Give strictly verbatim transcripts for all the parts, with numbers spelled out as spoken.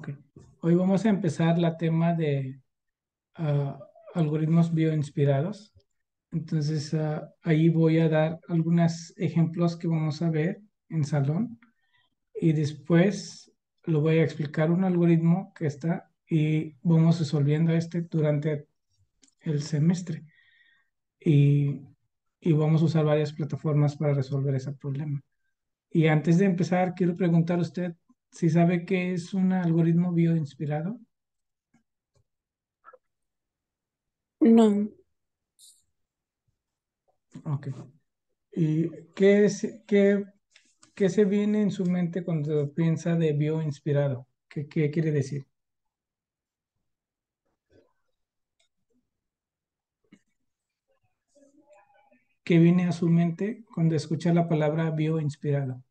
Ok. Hoy vamos a empezar la tema de ah, algoritmos bioinspirados. Entonces, ah, ahí voy a dar algunos ejemplos que vamos a ver en salón y después lo voy a explicar un algoritmo que está y vamos resolviendo este durante el semestre y, y vamos a usar varias plataformas para resolver ese problema. Y antes de empezar, quiero preguntar a usted si sabe qué es un algoritmo bioinspirado. No, Ok. ¿Y qué es, qué, qué se viene en su mente cuando piensa de bioinspirado? ¿Qué, qué quiere decir? ¿Qué viene a su mente cuando escucha la palabra bioinspirado?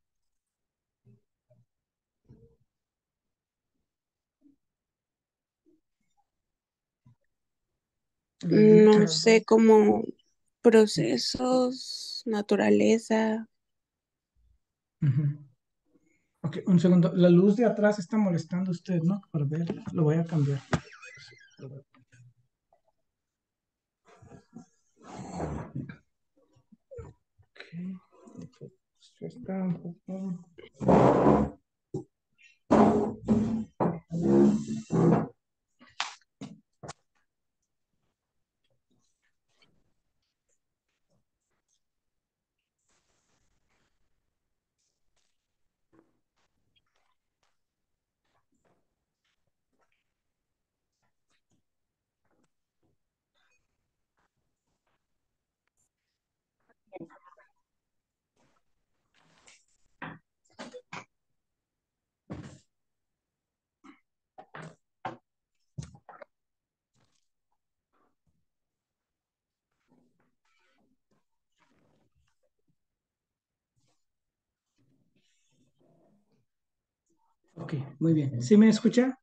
L- no ah, sé cómo procesos, naturaleza. ujú. Ok, un segundo. La luz de atrás está molestando a usted, ¿no? Para ver, lo voy a cambiar. Ok, esto está un poco... Ok, muy bien. ¿Sí me escucha?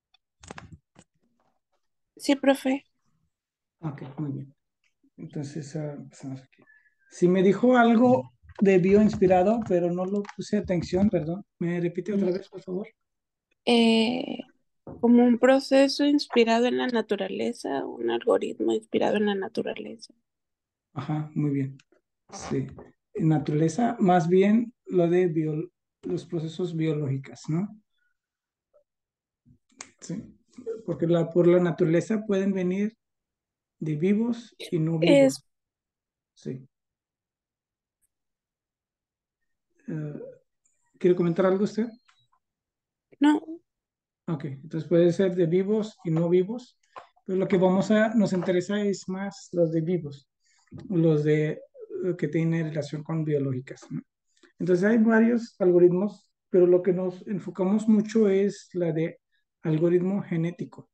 Sí, profe. Ok, muy bien. Entonces, ah, empezamos aquí. Si me dijo algo de bioinspirado, pero no lo puse atención, perdón. ¿Me repite otra vez, por favor? Eh, Como un proceso inspirado en la naturaleza, un algoritmo inspirado en la naturaleza. Ajá, muy bien. Sí. En naturaleza, más bien lo de bio- los procesos biológicos, ¿no? Sí. Porque la, por la naturaleza pueden venir de vivos y no vivos. Es, Sí. Eh, ¿quiere comentar algo usted? no, Ok, entonces puede ser de vivos y no vivos, pero lo que vamos a, nos interesa es más los de vivos, los de eh, que tienen relación con biológicas, ¿no? Entonces hay varios algoritmos, pero lo que nos enfocamos mucho es la de algoritmo genético.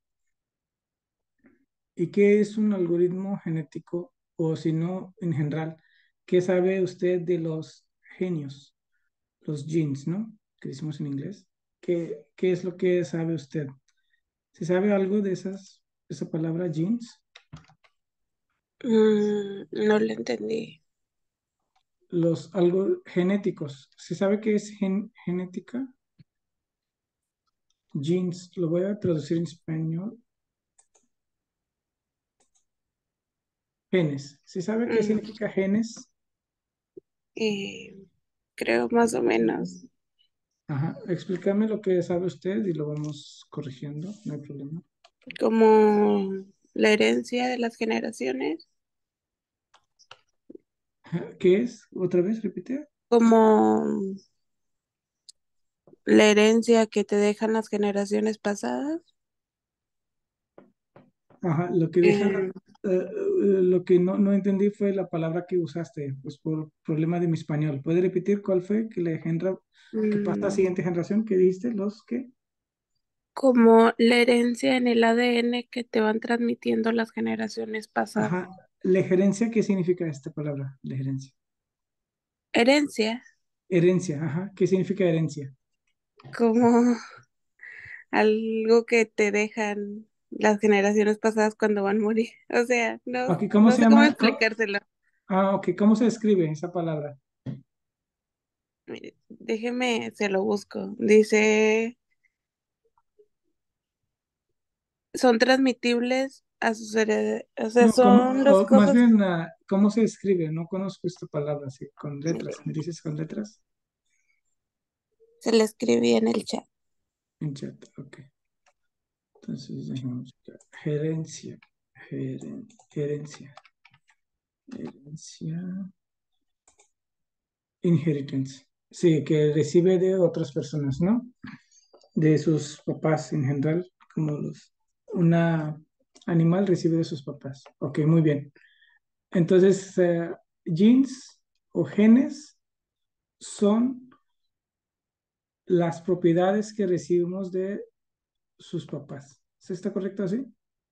¿Y qué es un algoritmo genético? O si no, en general, ¿qué sabe usted de los genios, los genes, ¿no? Que decimos en inglés. ¿Qué, qué es lo que sabe usted? ¿Se sabe algo de esas, esa palabra genes? mm, no lo entendí. Los algo genéticos. ¿Se sabe qué es gen- genética? Genes, lo voy a traducir en español. Genes. ¿Se sabe qué Mm, significa genes? eh, Creo más o menos Ajá. Explícame lo que sabe usted y lo vamos corrigiendo, no hay problema. como la herencia de las generaciones, Ajá. ¿Qué es? ¿Otra vez? Repite. como la herencia que te dejan las generaciones pasadas. Ajá. Lo que deja, Eh, eh, eh, lo que no, no entendí fue la palabra que usaste, pues por problema de mi español. ¿Puede repetir cuál fue que le genera, que pasa a la mm, siguiente generación? ¿Qué dijiste? ¿Los qué? Como la herencia en el A D N que te van transmitiendo las generaciones pasadas. Ajá. ¿Legerencia? ¿Qué significa esta palabra? Legerencia. Herencia, Herencia, ajá. ¿Qué significa herencia? como algo que te dejan las generaciones pasadas cuando van a morir. O sea, no, Ok, ¿cómo no se sé cómo llama? Co- explicárselo. Ah, ok, ¿cómo se escribe esa palabra? Mire, déjeme, se lo busco. Dice son transmitibles a sus herederos. O sea, No, ¿cómo, son las o más cosas. bien, ah, ¿cómo se escribe? No conozco esta palabra así, con letras. ¿Me dices con letras? Se le escribí en el chat. En chat, ok. Entonces, dejemos acá. Gerencia, geren- gerencia, herencia, inheritance. Sí, que recibe de otras personas, ¿no? De sus papás en general, como los, una animal recibe de sus papás. Ok, muy bien. Entonces, eh, genes o genes son las propiedades que recibimos de sus papás. ¿Sí está correcto así?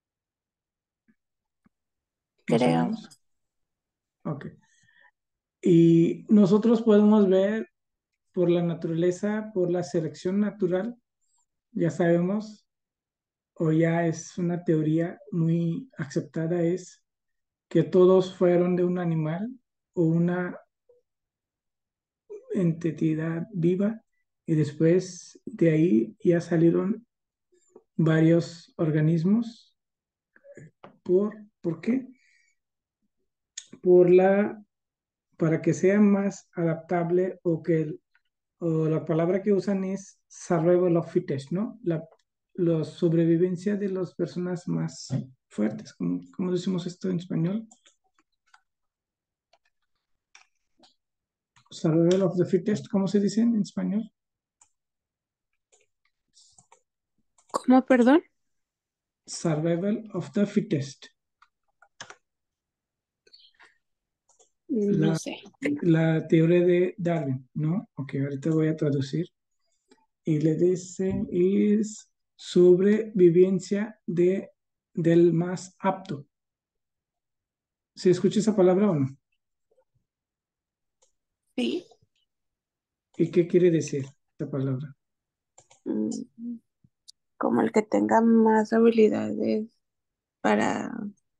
Más o Creo. menos. Ok. Y nosotros podemos ver por la naturaleza, por la selección natural, ya sabemos, o ya es una teoría muy aceptada, es que todos fueron de un animal o una entidad viva y después de ahí ya salieron varios organismos. ¿Por, ¿por qué? Por la, para que sea más adaptable o que el- o la palabra que usan es survival of fittest, ¿no? La, la sobrevivencia de las personas más fuertes, ¿cómo, cómo decimos esto en español? Survival of the fittest, ¿cómo se dice en español? ¿Cómo, perdón? Survival of the fittest. No La, sé. la teoría de Darwin, ¿no? Ok, ahorita voy a traducir. Y le dice, es sobrevivencia de, del más apto. ¿Se escucha esa palabra o no? Sí. ¿Y qué quiere decir esa palabra? Mm, Como el que tenga más habilidades para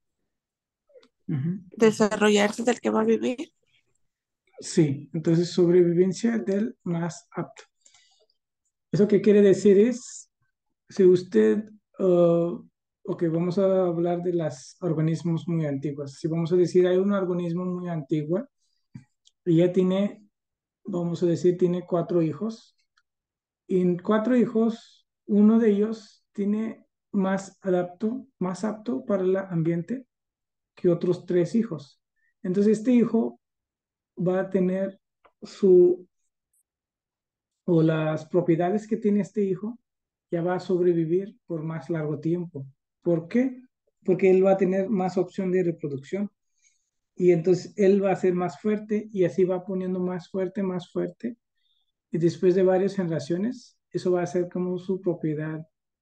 Ujú. desarrollarse es el que va a vivir. Sí, entonces sobrevivencia del más apto. ¿Eso qué quiere decir? Es, si usted, uh, ok, vamos a hablar de los organismos muy antiguos. Si vamos a decir, hay un organismo muy antiguo y ya tiene, vamos a decir, tiene cuatro hijos. Y en cuatro hijos, uno de ellos tiene más adapto, más apto para el ambiente que otros tres hijos. Entonces, este hijo va a tener su, o las propiedades que tiene este hijo, ya va a sobrevivir por más largo tiempo. ¿Por qué? Porque él va a tener más opción de reproducción y entonces él va a ser más fuerte y así va poniendo más fuerte, más fuerte. Y después de varias generaciones, eso va a ser como su propiedad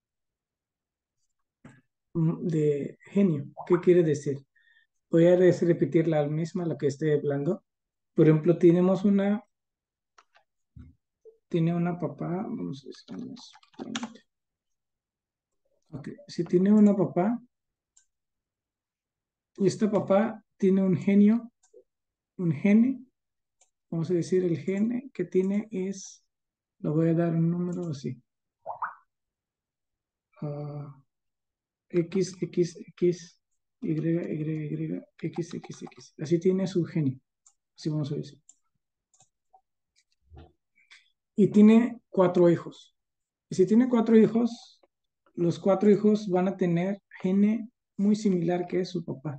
mm, de genio. ¿Qué quiere decir? Voy a res- repetir la misma, la que estoy hablando. Por ejemplo, tenemos una, tiene una papá, vamos a decir, ok, si tiene una papá, y este papá tiene un genio, un gene, vamos a decir, el gene que tiene es, lo voy a dar un número así, ah, X, X, X, Y, Y, Y, X, X, X. Así tiene su genio, así vamos a decir. Y tiene cuatro hijos. Y si tiene cuatro hijos, los cuatro hijos van a tener gene muy similar que es su papá.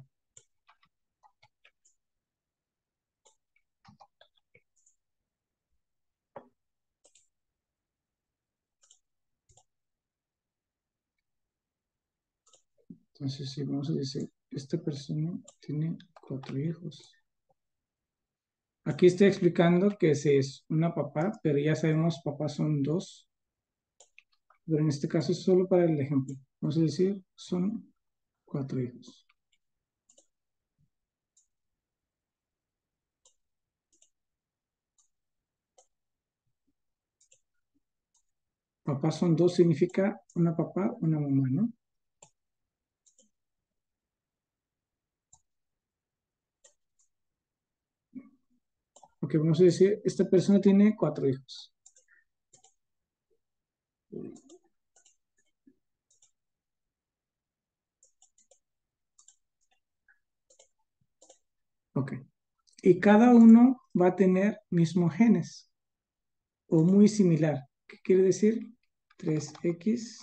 Entonces, si vamos a decir, esta persona tiene cuatro hijos. Aquí estoy explicando que si es una papá, pero ya sabemos papás son dos. Pero en este caso es solo para el ejemplo. Vamos a decir, son cuatro hijos. Papás son dos, significa una papá, una mamá, ¿no? Ok, vamos a decir, esta persona tiene cuatro hijos. Ok. Y cada uno va a tener mismos genes o muy similar. ¿Qué quiere decir? tres x,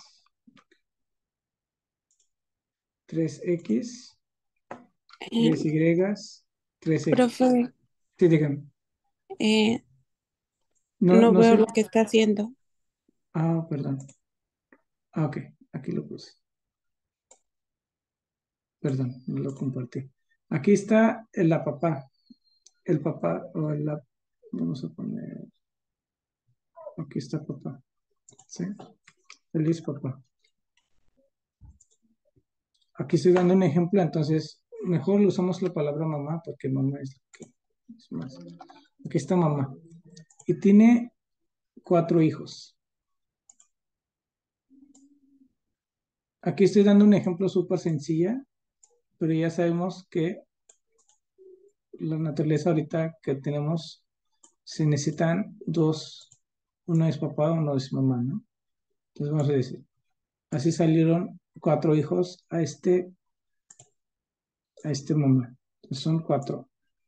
tres x, Eh, tres y, tres x. profe, Sí, dígame. eh, No, no no veo sé. lo que está haciendo. Ah, perdón. Ah, ok, aquí lo puse. Perdón, no lo compartí. Aquí está el la papá. El papá o la... Vamos a poner... Aquí está papá. ¿Sí? Feliz papá. Aquí estoy dando un ejemplo, entonces mejor le usamos la palabra mamá porque mamá es, es más. Aquí está mamá. Y tiene cuatro hijos. Aquí estoy dando un ejemplo súper sencilla, pero ya sabemos que la naturaleza ahorita que tenemos se necesitan dos, uno es papá, uno es mamá, ¿no? Entonces vamos a decir, así salieron cuatro hijos a este, a este mamá. Entonces son cuatro.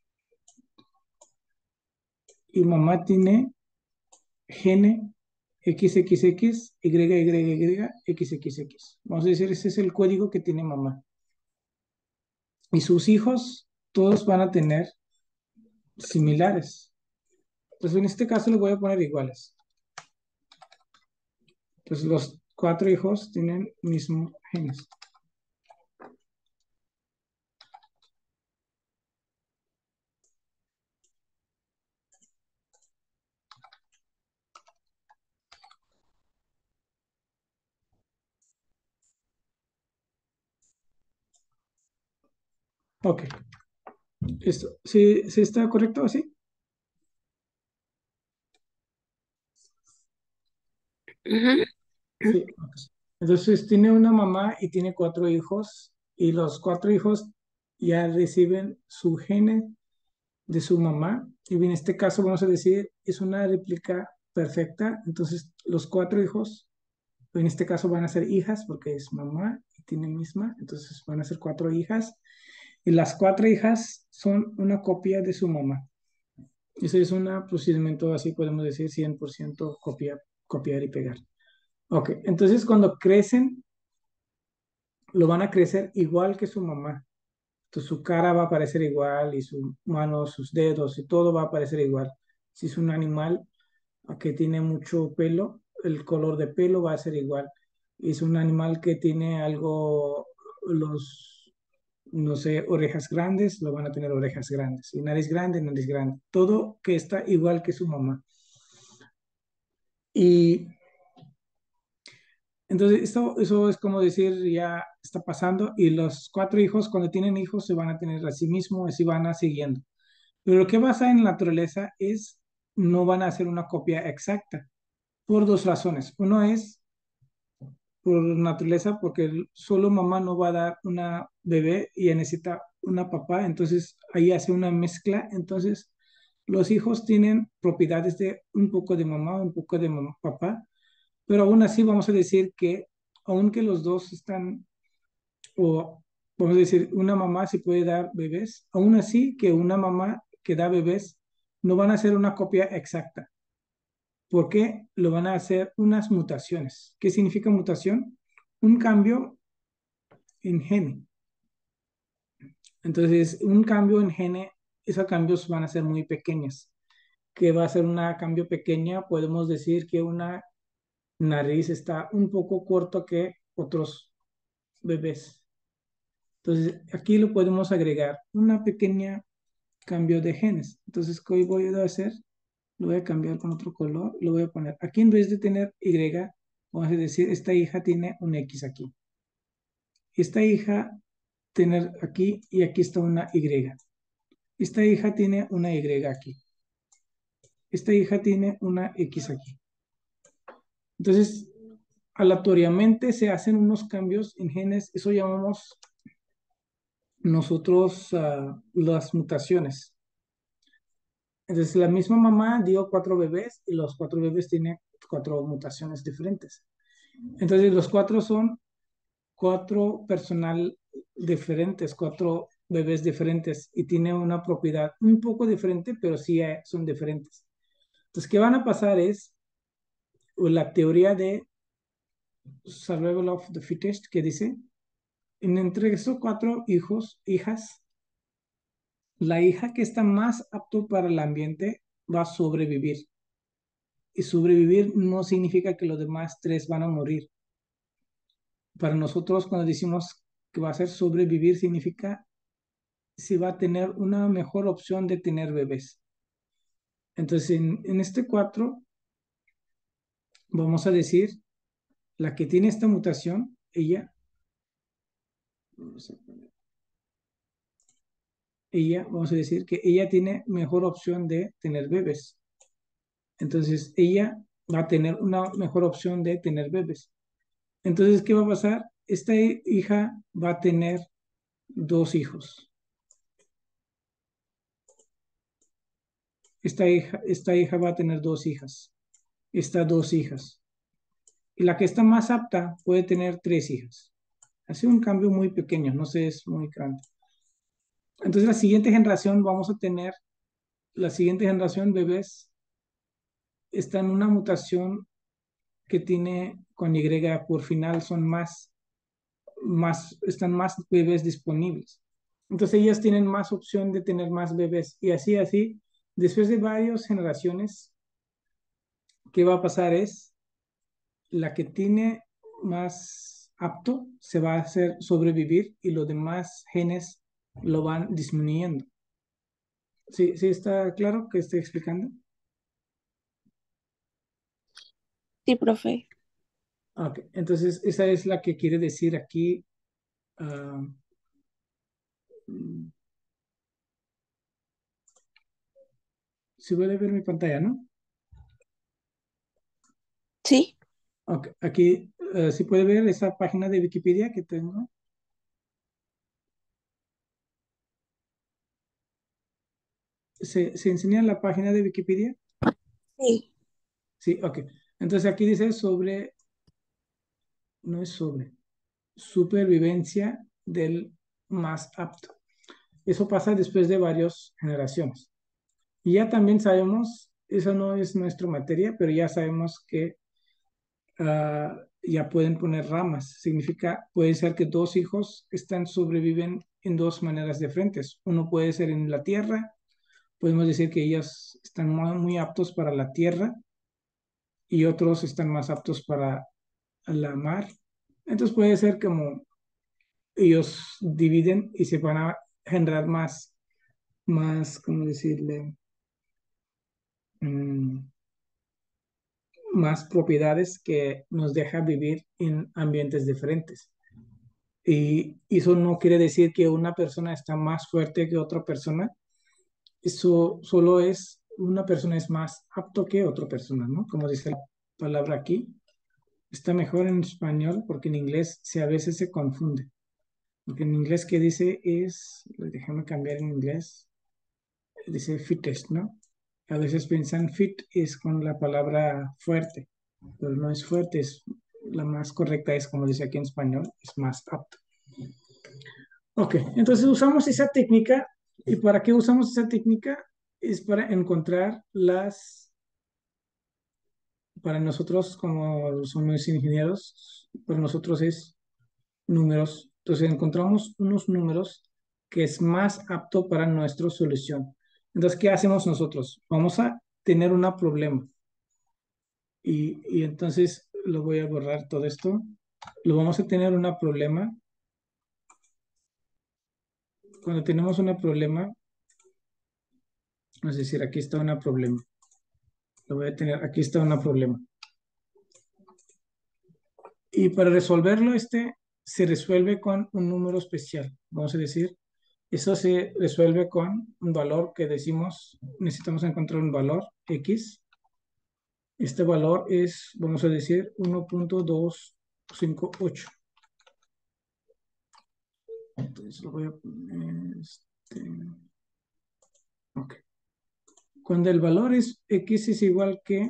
Y mamá tiene gene X X X, Y, Y, Y, X X X. Vamos a decir, ese es el código que tiene mamá. Y sus hijos, todos van a tener similares. Entonces, en este caso le voy a poner iguales. Entonces, los cuatro hijos tienen mismo genes. Ok. ¿Esto, sí, sí está correcto así? Ujú. Sí. Ok. Entonces, tiene una mamá y tiene cuatro hijos. Y los cuatro hijos ya reciben su gene de su mamá. Y en este caso, vamos a decir, es una réplica perfecta. Entonces, los cuatro hijos, en este caso, van a ser hijas porque es mamá y tiene misma. Entonces, van a ser cuatro hijas. Y las cuatro hijas son una copia de su mamá. Ese es un procedimiento, así podemos decir, cien por ciento copia, copiar y pegar. Ok, entonces cuando crecen, lo van a crecer igual que su mamá. Entonces su cara va a parecer igual y su mano, sus dedos y todo va a parecer igual. Si es un animal que tiene mucho pelo, el color de pelo va a ser igual. Y es un animal que tiene algo, los, no sé, orejas grandes, lo van a tener orejas grandes. Y nariz grande, nariz grande. Todo que está igual que su mamá. Y entonces esto, eso es como decir, ya está pasando y los cuatro hijos, cuando tienen hijos, se van a tener a sí mismos, así van a siguiendo. Pero lo que pasa en la naturaleza es, no van a hacer una copia exacta por dos razones. Uno es por naturaleza, porque solo mamá no va a dar una bebé y ella necesita una papá, entonces ahí hace una mezcla. Entonces los hijos tienen propiedades de un poco de mamá, un poco de mamá, papá, pero aún así vamos a decir que aunque los dos están, o vamos a decir, una mamá sí puede dar bebés, aún así que una mamá que da bebés no van a ser una copia exacta, porque lo van a hacer unas mutaciones. ¿Qué significa mutación? Un cambio en gene. Entonces, un cambio en gene, esos cambios van a ser muy pequeños. Que va a ser un cambio pequeña, podemos decir que una nariz está un poco corto que otros bebés. Entonces, aquí lo podemos agregar una pequeña cambio de genes. Entonces, ¿qué voy a hacer? Lo voy a cambiar con otro color. Lo voy a poner aquí en vez de tener Y, vamos a decir, esta hija tiene un X aquí. Esta hija tener aquí y aquí está una Y. Esta hija tiene una Y aquí. Esta hija tiene una X aquí. Entonces, aleatoriamente se hacen unos cambios en genes. Eso llamamos nosotros uh, las mutaciones. Entonces, la misma mamá dio cuatro bebés y los cuatro bebés tienen cuatro mutaciones diferentes. Entonces, los cuatro son cuatro personal diferentes, cuatro bebés diferentes y tiene una propiedad un poco diferente, pero sí eh, son diferentes. Entonces, ¿qué van a pasar? Es la teoría de survival of the fittest, que dice, en entre esos cuatro hijos, hijas, la hija que está más apto para el ambiente va a sobrevivir. Y sobrevivir no significa que los demás tres van a morir. Para nosotros, cuando decimos que va a ser sobrevivir, significa si va a tener una mejor opción de tener bebés. Entonces, en, en este cuatro, vamos a decir, la que tiene esta mutación, ella, vamos a poner, ella, vamos a decir que ella tiene mejor opción de tener bebés. Entonces, ella va a tener una mejor opción de tener bebés. Entonces, ¿qué va a pasar? Esta hija va a tener dos hijos. Esta hija, esta hija va a tener dos hijas. Estas dos hijas. Y la que está más apta puede tener tres hijas. Hace un cambio muy pequeño, no sé, es muy grande. Entonces, la siguiente generación vamos a tener, la siguiente generación bebés está en una mutación que tiene con Y por final, son más, más, están más bebés disponibles. Entonces, ellas tienen más opción de tener más bebés. Y así, así, después de varias generaciones, ¿qué va a pasar? Es la que tiene más apto se va a hacer sobrevivir y los demás genes lo van disminuyendo. ¿Sí, sí está claro que estoy explicando? Sí, profe. Ok, entonces esa es la que quiere decir aquí. ah, mm, si puede ver mi pantalla, ¿no? Sí, Ok, aquí eh, si puede ver esa página de Wikipedia que tengo. ¿Se, se enseña la página de Wikipedia? sí. Sí, ok. Entonces aquí dice sobre, no es sobre, supervivencia del más apto. Eso pasa después de varias generaciones. Y ya también sabemos, eso no es nuestra materia, pero ya sabemos que ah, ya pueden poner ramas. Significa, puede ser que dos hijos están, sobreviven en dos maneras diferentes. Uno puede ser en la tierra, podemos decir que ellos están muy, muy aptos para la tierra y otros están más aptos para la mar. Entonces puede ser como ellos dividen y se van a generar más, más, ¿cómo decirle? Mm, más propiedades que nos deja vivir en ambientes diferentes. Y eso no quiere decir que una persona está más fuerte que otra persona. Eso solo es, una persona es más apto que otra persona, ¿no? Como dice la palabra aquí. Está mejor en español porque en inglés se, a veces se confunde. Porque en inglés que dice es, déjame cambiar en inglés, dice fittest, ¿no? A veces piensan fit es con la palabra fuerte, pero no es fuerte, es la más correcta es como dice aquí en español, es más apto. Ok, entonces usamos esa técnica. ¿Y para qué usamos esa técnica? Es para encontrar las, para nosotros como somos ingenieros, para nosotros es números. Entonces encontramos unos números que es más apto para nuestra solución. Entonces, ¿qué hacemos nosotros? Vamos a tener un problema. Y, y entonces lo voy a borrar todo esto. Lo vamos a tener un problema. Cuando tenemos un problema, es decir, aquí está un problema. Lo voy a tener, aquí está un problema. Y para resolverlo, este se resuelve con un número especial. Vamos a decir, eso se resuelve con un valor que decimos, necesitamos encontrar un valor X. Este valor es, vamos a decir, uno punto doscientos cincuenta y ocho. Entonces lo voy a poner, este, ok. Cuando el valor es X es igual que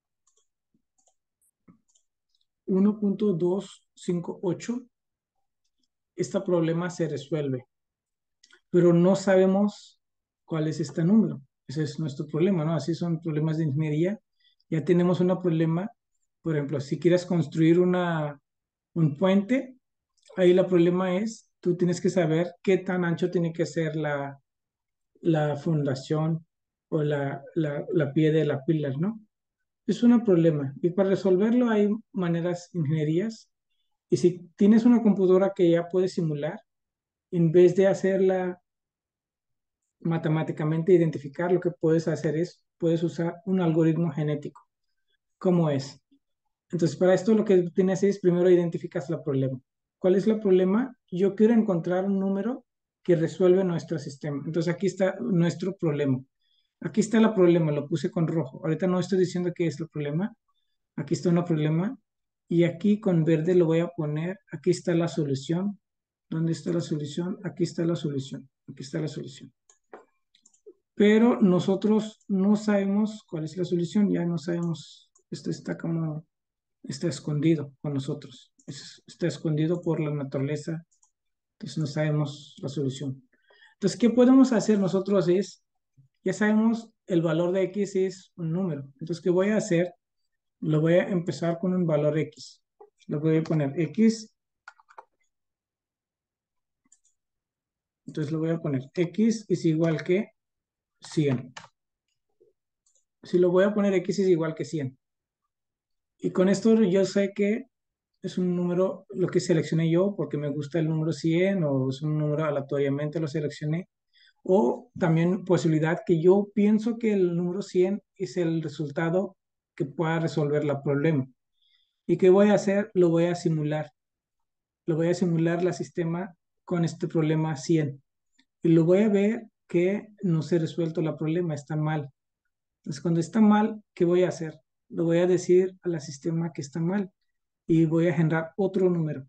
uno punto doscientos cincuenta y ocho, este problema se resuelve. pero no sabemos cuál es este número. Ese es nuestro problema, ¿no? Así son problemas de ingeniería. Ya tenemos un problema, por ejemplo, si quieres construir una, un puente, ahí el problema es, tú tienes que saber qué tan ancho tiene que ser la, la fundación o la, la, la pie de la pilar, ¿no? Es un problema. Y para resolverlo hay maneras, ingenierías. Y si tienes una computadora que ya puede simular, en vez de hacerla matemáticamente identificar, lo que puedes hacer es, puedes usar un algoritmo genético. ¿Cómo es? Entonces, para esto lo que tienes es, primero identificas el problema. ¿Cuál es el problema? Yo quiero encontrar un número que resuelve nuestro sistema. Entonces, aquí está nuestro problema. Aquí está el problema, lo puse con rojo. Ahorita no estoy diciendo qué es el problema. Aquí está un problema. Y aquí con verde lo voy a poner, aquí está la solución. ¿Dónde está la solución? Aquí está la solución. Aquí está la solución. Pero nosotros no sabemos cuál es la solución, ya no sabemos, esto está como, está escondido con nosotros, es- está escondido por la naturaleza, entonces no sabemos la solución. Entonces, ¿qué podemos hacer nosotros? Es, ya sabemos el valor de X es un número, entonces, ¿qué voy a hacer? Lo voy a empezar con un valor X, lo voy a poner X, entonces lo voy a poner X es igual que cien. Si lo voy a poner X es igual que cien. Y con esto yo sé que es un número, lo que seleccioné yo porque me gusta el número cien o es un número aleatoriamente lo seleccioné. O también posibilidad que yo pienso que el número cien es el resultado que pueda resolver la problema. ¿Y qué voy a hacer? Lo voy a simular. Lo voy a simular la sistema con este problema cien. Y lo voy a ver que no se ha resuelto el problema, está mal. Entonces, cuando está mal, ¿qué voy a hacer? Lo voy a decir al sistema que está mal y voy a generar otro número.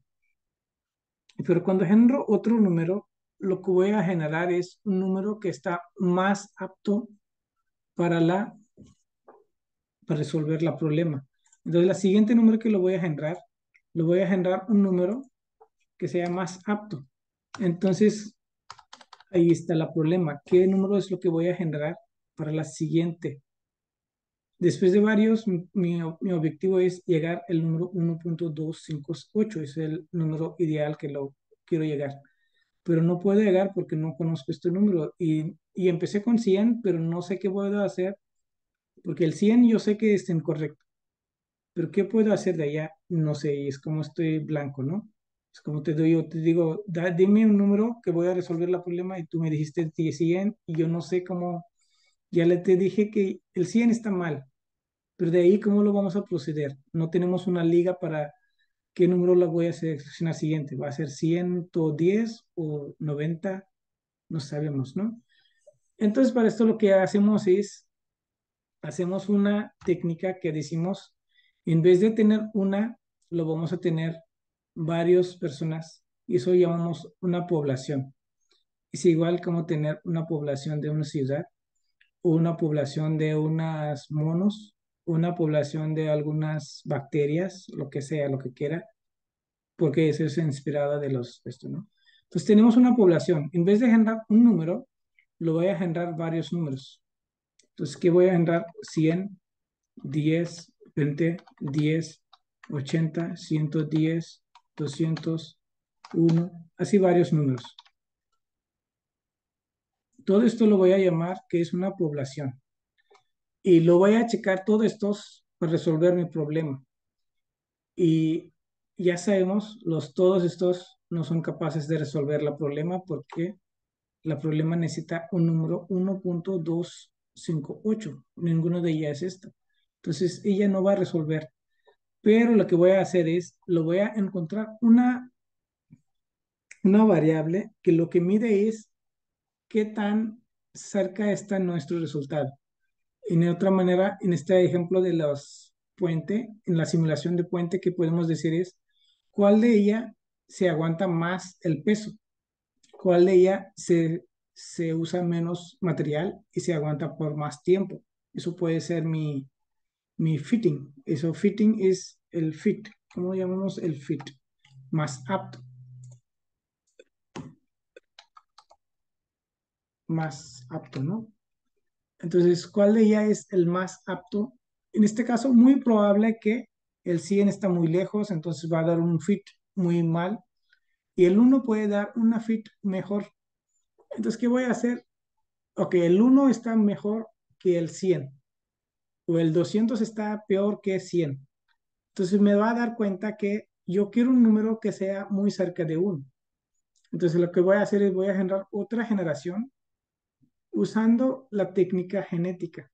Pero cuando genero otro número, lo que voy a generar es un número que está más apto para, la, para resolver el problema. Entonces, el siguiente número que lo voy a generar, lo voy a generar un número que sea más apto. Entonces, ahí está el problema. ¿Qué número es lo que voy a generar para la siguiente? Después de varios, mi, mi objetivo es llegar al número uno punto doscientos cincuenta y ocho. Es el número ideal que lo quiero llegar. Pero no puedo llegar porque no conozco este número. Y, y empecé con cien, pero no sé qué puedo hacer, porque el cien yo sé que es incorrecto, pero ¿qué puedo hacer de allá? No sé, y es como estoy blanco, ¿no? Es como te doy, yo te digo, da, dime un número que voy a resolver el problema y tú me dijiste cien y yo no sé cómo, ya le te dije que el cien está mal, pero de ahí cómo lo vamos a proceder. No tenemos una liga para qué número la voy a seleccionar siguiente. ¿Va a ser ciento diez o noventa? No sabemos, ¿no? Entonces, para esto lo que hacemos es, hacemos una técnica que decimos, en vez de tener una, lo vamos a tener varias personas y eso llamamos una población. Es igual como tener una población de una ciudad o una población de unas monos, una población de algunas bacterias, lo que sea, lo que quiera, porque eso es inspirada de los, esto, ¿no? Entonces tenemos una población. En vez de generar un número, lo voy a generar varios números. Entonces, ¿qué voy a generar? cien, diez, veinte, diez, ochenta, ciento diez, doscientos, uno, así varios números. Todo esto lo voy a llamar que es una población. Y lo voy a checar todos estos para resolver mi problema. Y ya sabemos, los, todos estos no son capaces de resolver el problema porque la problema necesita un número uno punto doscientos cincuenta y ocho. Ninguno de ellas es esta. Entonces, ella no va a resolver. Pero lo que voy a hacer es, lo voy a encontrar una, una variable que lo que mide es qué tan cerca está nuestro resultado. Y de otra manera, en este ejemplo de los puentes, en la simulación de puente, que podemos decir es cuál de ella se aguanta más el peso, cuál de ella se, se usa menos material y se aguanta por más tiempo. Eso puede ser mi, mi fitting. Eso fitting es el fit. ¿Cómo llamamos el fit? Más apto. más apto, ¿no? Entonces, ¿cuál de ellas es el más apto? En este caso, muy probable que el cien está muy lejos, entonces va a dar un fit muy mal, y el uno puede dar una fit mejor. Entonces, ¿qué voy a hacer? Ok, el uno está mejor que el cien, o el doscientos está peor que cien. Entonces, me va a dar cuenta que yo quiero un número que sea muy cerca de uno. Entonces, lo que voy a hacer es voy a generar otra generación usando la técnica genética.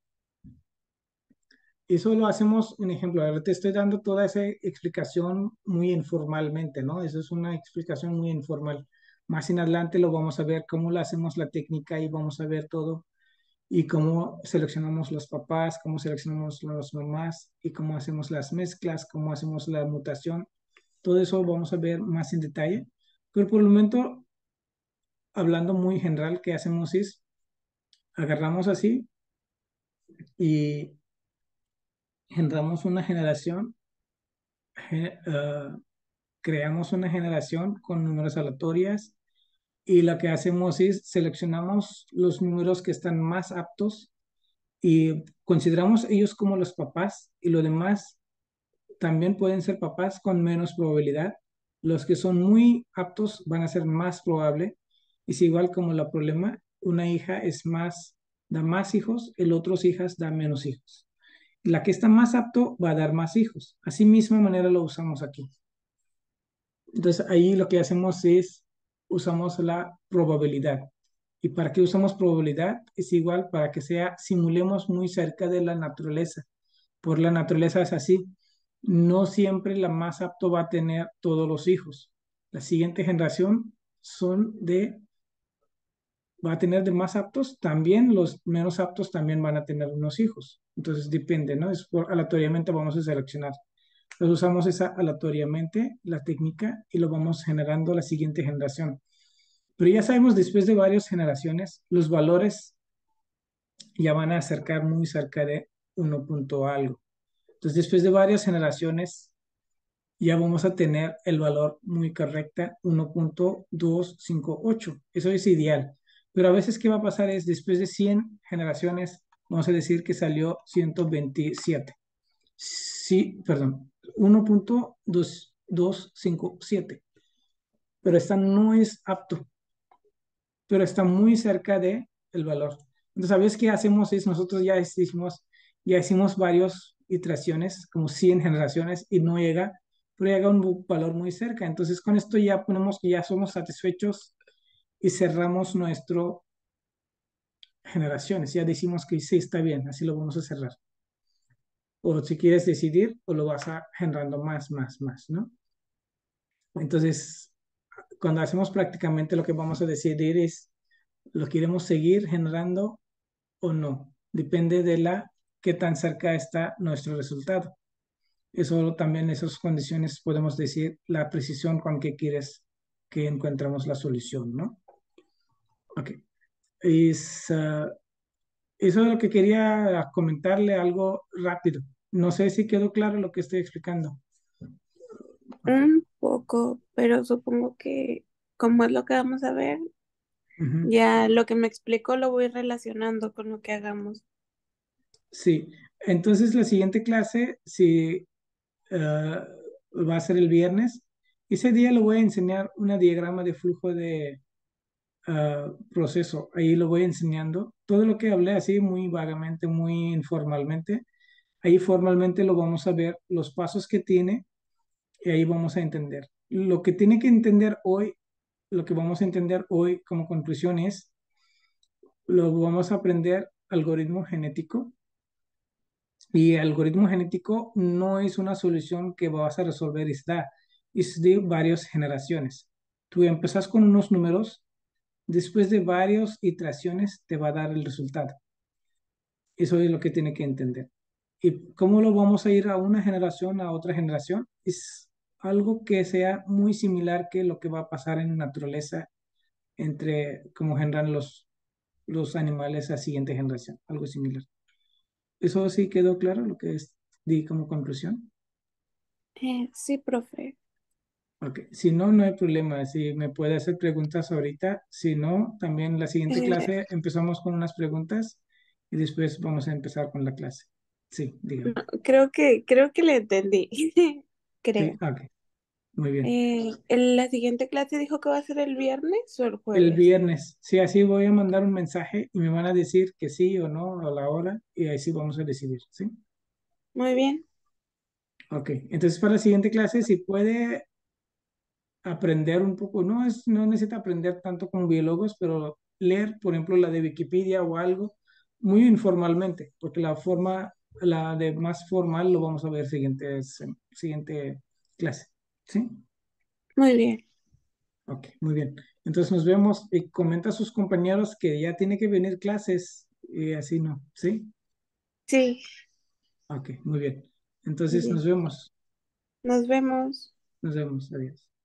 Eso lo hacemos, un ejemplo, ahora te estoy dando toda esa explicación muy informalmente, ¿no? Eso es una explicación muy informal. Más en adelante lo vamos a ver cómo lo hacemos la técnica y vamos a ver todo y cómo seleccionamos los papás, cómo seleccionamos las mamás y cómo hacemos las mezclas, cómo hacemos la mutación. Todo eso vamos a ver más en detalle. Pero por el momento, hablando muy general, ¿qué hacemos es agarramos así y generamos una generación, ge- ah, creamos una generación con números aleatorias y lo que hacemos es seleccionamos los números que están más aptos y consideramos ellos como los papás y los demás también pueden ser papás con menos probabilidad. Los que son muy aptos van a ser más probable. Es igual como el problema, una hija es más, da más hijos, el otros hijas da menos hijos. La que está más apto va a dar más hijos. Así misma manera lo usamos aquí. Entonces ahí lo que hacemos es, usamos la probabilidad. ¿Y para qué usamos probabilidad? Es igual para que sea, simulemos muy cerca de la naturaleza. Por la naturaleza es así. No siempre la más apto va a tener todos los hijos. La siguiente generación son de, va a tener de más aptos, también los menos aptos también van a tener unos hijos. Entonces depende, ¿no? Es por, aleatoriamente vamos a seleccionar. Entonces usamos esa aleatoriamente, la técnica, y lo vamos generando la siguiente generación. Pero ya sabemos, después de varias generaciones, los valores ya van a acercar muy cerca de uno punto algo. Entonces, después de varias generaciones, ya vamos a tener el valor muy correcta, uno punto doscientos cincuenta y ocho. Eso es ideal. Pero a veces, ¿qué va a pasar? Es después de cien generaciones, vamos a decir que salió ciento veintisiete. Sí, perdón, uno punto doscientos cincuenta y siete. Pero esta no es apto, pero está muy cerca de el valor. Entonces, ¿sabes qué hacemos? Es nosotros ya hicimos, ya hicimos varias iteraciones, como cien generaciones, y no llega, pero llega a un valor muy cerca. Entonces, con esto ya ponemos que ya somos satisfechos y cerramos nuestro generaciones. Ya decimos que sí, está bien, así lo vamos a cerrar. O si quieres decidir, o lo vas a generando más, más, más, ¿no? Entonces, cuando hacemos prácticamente lo que vamos a decidir es, ¿lo queremos seguir generando o no? Depende de la qué tan cerca está nuestro resultado. Eso también, esas condiciones podemos decir la precisión con que quieres que encontremos la solución, ¿no? Ok. Es, uh, eso es lo que quería comentarle algo rápido. No sé si quedó claro lo que estoy explicando. Ok. Un poco, pero supongo que como es lo que vamos a ver, Ujú. ya lo que me explicó lo voy relacionando con lo que hagamos. Sí. Entonces la siguiente clase, si uh, va a ser el viernes, ese día le voy a enseñar una diagrama de flujo de uh, proceso. Ahí lo voy enseñando. Todo lo que hablé así muy vagamente, muy informalmente. Ahí formalmente lo vamos a ver, los pasos que tiene y ahí vamos a entender. Lo que tiene que entender hoy, lo que vamos a entender hoy como conclusión es, lo vamos a aprender algoritmo genético y el algoritmo genético no es una solución que vas a resolver y está, es de varias generaciones. Tú empezás con unos números, después de varias iteraciones te va a dar el resultado. Eso es lo que tiene que entender. ¿Y cómo lo vamos a ir a una generación a otra generación? Es algo que sea muy similar que lo que va a pasar en naturaleza entre cómo generan los, los animales a siguiente generación, algo similar. ¿Eso sí quedó claro lo que es, di como conclusión? Eh, sí, profe. Ok, si no, no hay problema. Si me puede hacer preguntas ahorita, si no, también la siguiente Eh, clase empezamos con unas preguntas y después vamos a empezar con la clase. Sí, no, dígame. creo que, creo que le entendí. Sí, Creo. ok, muy bien. Eh, ¿el- ¿la siguiente clase dijo que va a ser el viernes o el El jueves? viernes, sí, así voy a mandar un mensaje y me van a decir que sí o no a la hora y ahí sí vamos a decidir, ¿sí? Muy bien. Ok, entonces para la siguiente clase, si puede aprender un poco, no es, no necesita aprender tanto como biólogos, pero leer, por ejemplo, la de Wikipedia o algo, muy informalmente, porque la forma, la de más formal lo vamos a ver siguiente, siguiente clase, ¿sí? Muy bien. Ok, muy bien. Entonces nos vemos y comenta a sus compañeros que ya tiene que venir clases y así no, ¿sí? Sí, Ok, muy bien. muy Entonces nos bien. vemos, Nos vemos. nos vemos, adiós.